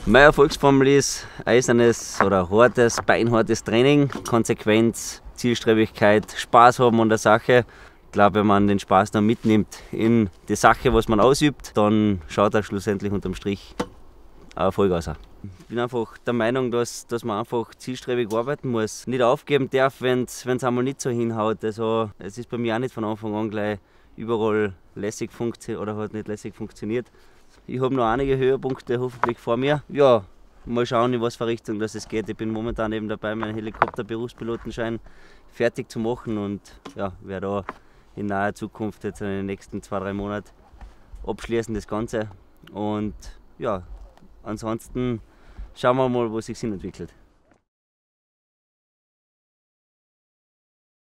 Meine Erfolgsformel ist eisernes oder hartes, beinhartes Training, Konsequenz, Zielstrebigkeit, Spaß haben an der Sache. Ich glaube, wenn man den Spaß dann mitnimmt in die Sache, was man ausübt, dann schaut er schlussendlich unterm Strich ein Erfolg aus. Ich bin einfach der Meinung, dass man einfach zielstrebig arbeiten muss. Nicht aufgeben darf, wenn es einmal nicht so hinhaut. Also, es ist bei mir auch nicht von Anfang an gleich überall lässig funktioniert oder hat nicht lässig funktioniert. Ich habe noch einige Höhepunkte hoffentlich vor mir. Ja, mal schauen, in was für Richtung das es geht. Ich bin momentan eben dabei, meinen Helikopter-Berufspilotenschein fertig zu machen und ja, werde da in naher Zukunft jetzt in den nächsten 2-3 Monaten abschließen das Ganze. Und ja, ansonsten schauen wir mal, wo es sich entwickelt.